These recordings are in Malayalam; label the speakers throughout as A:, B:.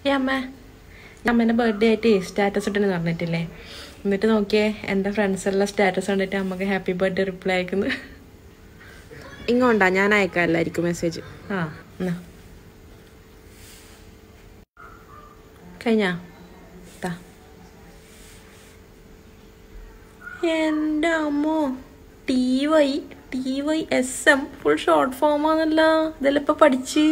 A: അമ്മ അമ്മേൻ്റെ ബർത്ത്ഡേ ആയിട്ട് സ്റ്റാറ്റസ് ഇട്ടെന്ന് പറഞ്ഞിട്ടില്ലേ? എന്നിട്ട് നോക്കിയേ, എൻ്റെ ഫ്രണ്ട്സെല്ലാം സ്റ്റാറ്റസ് കണ്ടിട്ട് അമ്മക്ക് ഹാപ്പി ബർത്ത്ഡേ റിപ്ലൈ അയക്കുന്നു. ഇങ്ങോട്ടാ ഞാൻ അയക്കാമല്ലായിരിക്കും മെസ്സേജ്. ആ എന്നാ കഴിഞ്ഞാ എൻ്റെ അമ്മോ, TYSM ഫുൾ ഷോർട്ട് ഫോമാണല്ലോ. ഇതെല്ലാം ഇപ്പൊ പഠിച്ച്.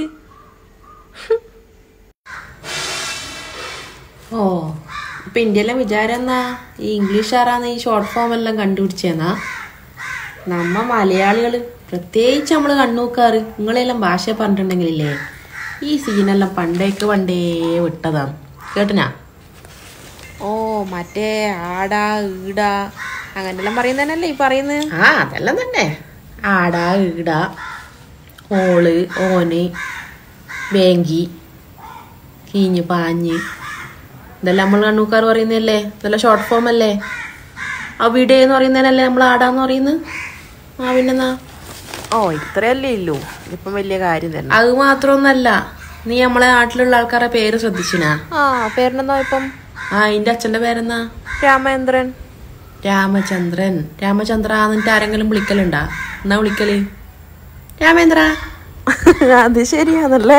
A: ഓ ഇപ്പൊ ഇന്ത്യയിലെ വിചാരം എന്നാ ഈ ഇംഗ്ലീഷുകാരാന്ന് ഈ ഷോർട്ട് ഫോം എല്ലാം കണ്ടുപിടിച്ചേന്നാ? നമ്മ മലയാളികള് പ്രത്യേകിച്ച് നമ്മള് കണ്ണൂക്കാറ് നിങ്ങളെല്ലാം ഭാഷ പറഞ്ഞിട്ടുണ്ടെങ്കിലേ ഈ സീനെല്ലാം പണ്ടേ വിട്ടതാണ്. കേട്ടനാ? ഓ മറ്റേ ആടാ ഈടാ അങ്ങനെല്ലാം പറയുന്നതന്നല്ലേ ഈ പറയുന്നത്? ആ അതെല്ലാം തന്നെ. ആടാ ഈടാ, ഓള് ഓന്, വേങ്കി, കീഞ്ഞ് പാഞ്ഞ്, ഇതെല്ലാം നമ്മൾ കണ്ണൂക്കാർ പറയുന്നതല്ലേ? ഇതെല്ലാം ഷോർട്ട് ഫോം അല്ലേ? അവിടെ എന്ന് പറയുന്നതിനല്ലേ നമ്മൾ ആടാന്ന് പറയുന്നത്? ആ പിന്നെന്നാ? ഓ ഇത്രയല്ലേ ഇല്ലൂ, ഇപ്പം വലിയ കാര്യം തന്നെ. അത് മാത്രമൊന്നല്ല, നീ നമ്മളെ നാട്ടിലുള്ള ആൾക്കാരുടെ പേര് ശ്രദ്ധിച്ചിനാ? ആ പേരെന്താ ഇപ്പം? ആ എന്റെ അച്ഛന്റെ പേരെന്നാ? രാമേന്ദ്രൻ. രാമചന്ദ്രൻ. രാമചന്ദ്ര എന്നിട്ട് ആരെങ്കിലും വിളിക്കലുണ്ടാ? എന്നാ വിളിക്കല്? രാമേന്ദ്ര. അത് ശരിയാണല്ലേ.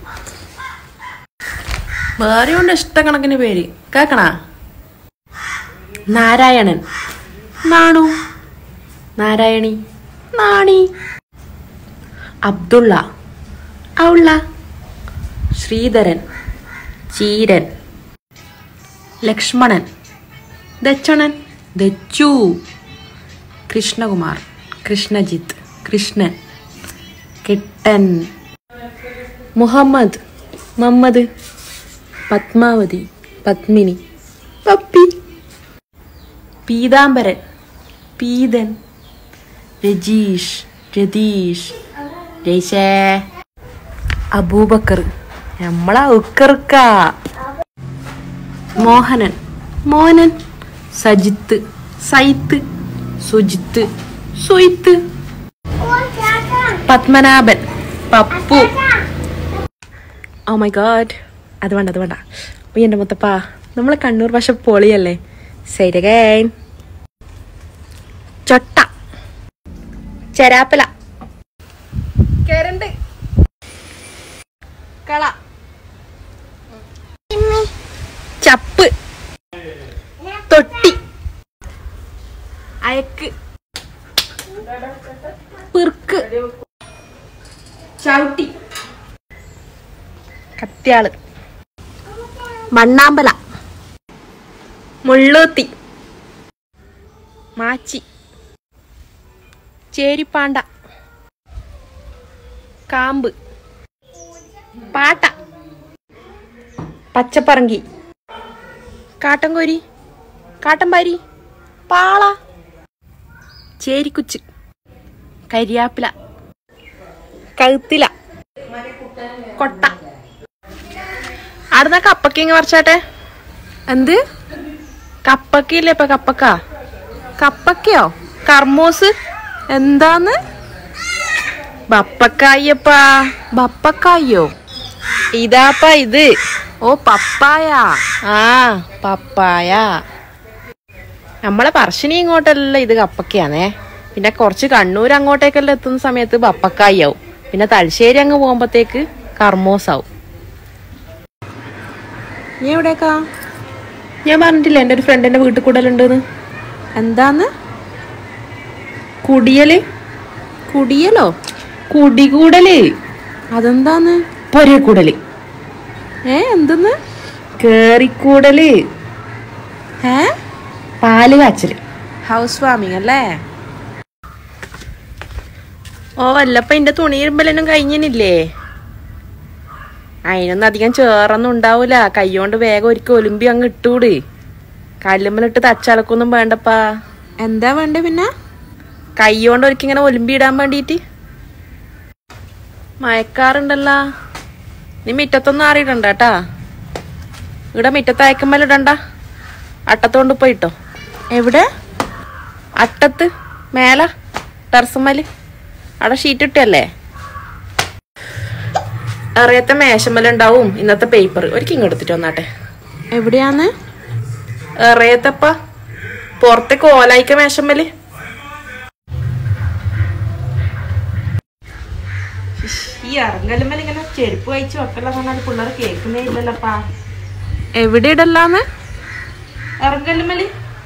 A: വേറെ ഉണ്ട് ഇഷ്ടക്കണക്കിന് പേര്. കേക്കണ? നാരായണൻ, നാണു, നാരായണി, നാണി, അബ്ദുള്ള, ഔള്ള, ശ്രീധരൻ, ചീരൻ, ലക്ഷ്മണൻ, ദക്ഷണൻ, ദച്ചു, കൃഷ്ണകുമാർ, കൃഷ്ണജിത്ത്, കൃഷ്ണൻ, കിട്ടൻ, മുഹമ്മദ്, മമ്മദ്, പത്മാവതി, പത്മിനി, പപ്പി, പീതാംബരൻ, പീതൻ, രജീഷ്, രതീഷ്, രേശേ, അബൂബക്കർ, നമ്മളാ Ukkarkka, Mohanan, Monan, Sajith, Saith, Sujith, Suyith, Padmanabhan, Pappu. Oh my god, അത് വേണ്ട അത് വേണ്ട. അപ്പൊ എൻ്റെ മുത്തപ്പാ, നമ്മളെ കണ്ണൂർ ഭാഷ പൊളിയല്ലേ? ശരികേൻ. ചൊട്ട, ചെരാപ്പല, കേരണ്ട്, കള, ചപ്പ്, തൊട്ടി, അയക്ക്, പിർക്ക്, ചവിട്ടി, കത്യാള്, മണ്ണാമ്പല, മുള്ളൂത്തി, മാച്ചി, ചേരിപ്പാണ്ട, കാമ്പ്, പാട്ട, പച്ചപ്പറങ്കി, കാട്ടൻകോരി, കാട്ടൻപാരി, പാള, ചേരിക്കുച്ച്, കരിയാപ്പില, കഴുത്തില, കൊട്ട. അവിടുന്ന് കപ്പക്കിങ് പറിച്ചാട്ടെ. എന്ത് കപ്പക്കയില്ലേ? ഇപ്പൊ കപ്പക്ക, കപ്പക്കയോ കർമൂസ് എന്താന്ന്? ബപ്പക്കായപ്പാ. ബപ്പക്കായോ? ഇതാപ്പാ ഇത്. ഓ പപ്പായ. ആ പപ്പായ. നമ്മളെ പറശ്ശിനി ഇങ്ങോട്ടല്ല ഇത് കപ്പക്കയാണേ. പിന്നെ കുറച്ച് കണ്ണൂർ അങ്ങോട്ടേക്കെല്ലാം എത്തുന്ന സമയത്ത് ബപ്പക്കായാവും. പിന്നെ തലശ്ശേരി അങ്ങ് പോകുമ്പോഴത്തേക്ക് കർമൂസാവും. നീ എവിടേക്കാ? ഞാൻ പറഞ്ഞിട്ടില്ല എൻ്റെ ഒരു ഫ്രണ്ടിന്റെ വീട്ടിൽ കൂടലുണ്ടെന്ന്. എന്താന്ന്? കുടിയല്. കുടിയലോ? കുടികൂടല്. അതെന്താന്ന്? പൊരക്കൂടല്. എന്തെന്ന്? കേറിക്കൂടല്. പാല് കാച്ചല്. ഹൗസ് വാമിങ് അല്ലേ? ഓ അല്ലപ്പ എന്റെ തുണി ഇരുമ്പലൊന്നും കഴിഞ്ഞില്ലേ? അതിനൊന്നും അധികം ചേറൊന്നും ഉണ്ടാവൂല. കൈകൊണ്ട് വേഗം ഒരിക്കൽ ഒലിമ്പി അങ്ങ് ഇട്ടൂട്. കല്ലുമ്മലിട്ട് തച്ചലക്കൊന്നും വേണ്ടപ്പാ. എന്താ വേണ്ടേ പിന്നെ? കൈകൊണ്ട് ഒരിക്കൽ ഇങ്ങനെ ഒലിമ്പി ഇടാൻ വേണ്ടിട്ട്. മയക്കാറുണ്ടല്ലോ. നീ മിറ്റത്തൊന്നും ആറിയിടണ്ട കേട്ടാ. ഇവിടെ മിറ്റത്ത് അയക്കുമ്പലിടണ്ട. അട്ടത്തോണ്ട് പോയിട്ടോ. എവിടെ? അട്ടത്ത് മേല ടെറസുമ്മല്. അവിടെ ഷീറ്റ് ഇട്ടല്ലേ? അറിയാത്ത മേശമ്മലുണ്ടാവും ഇന്നത്തെ പേപ്പർ ഒരിക്കൽ ഇങ്ങ് എടുത്തിട്ട് വന്നാട്ടെ. എവിടെയാന്ന് അറിയത്തപ്പ? പുറത്തേക്ക് ഓലായിക്ക മേശമ്മല്. ഈ ഇറങ്ങലുമ്മൽ ഇങ്ങനെ ചെരുപ്പ് കഴിച്ച് വെക്കല പറഞ്ഞാൽ പിള്ളേർ കേൾക്കുന്നേ ഇല്ലല്ലപ്പാ. എവിടെ ഇടല്ലാന്ന് ഇറങ്ങലുമ്മല്?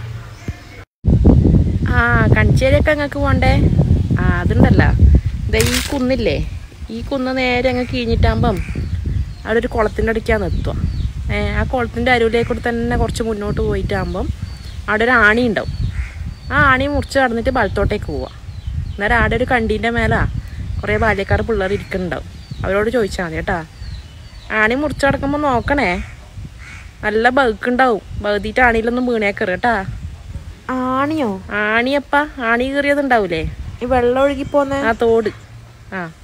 A: കണിച്ചേരിയൊക്കെ അങ്ങക്ക് പോണ്ടേ? അതുണ്ടല്ല. ഇതാ ഈ കുന്നില്ലേ, ഈ കുന്ന് നേരെ അങ്ങ് കിഴിഞ്ഞിട്ടാകുമ്പം അവിടെ ഒരു കുളത്തിൻ്റെ അടുക്കാണ് എത്തുക. ആ കുളത്തിൻ്റെ അരുവിലേക്കൂടെ തന്നെ കുറച്ച് മുന്നോട്ട് പോയിട്ടാകുമ്പം അവിടെ ഒരു ആണി ഉണ്ടാവും. ആ ആണി മുറിച്ച് കടന്നിട്ട് വലത്തോട്ടേക്ക് പോവുക. അന്നേരം അവിടെ ഒരു കണ്ടീൻ്റെ മേലെ കുറേ ബാല്യക്കാർ പിള്ളേർ ഇരിക്കുന്നുണ്ടാവും. അവരോട് ചോദിച്ചാൽ മതി കേട്ടാ. ആണി മുറിച്ച് കിടക്കുമ്പോൾ നോക്കണേ, നല്ല ബഗ്ഗുണ്ടാവും. ബഗ്ഗിയിട്ട് ആണിയിലൊന്നും വീണേക്കറി കേട്ടാ. ആണിയോ? ആണിയപ്പ ആണി കയറിയതുണ്ടാവൂലേ, ഈ വെള്ളം ഒഴുകിപ്പോന്നെ ആ തോട്.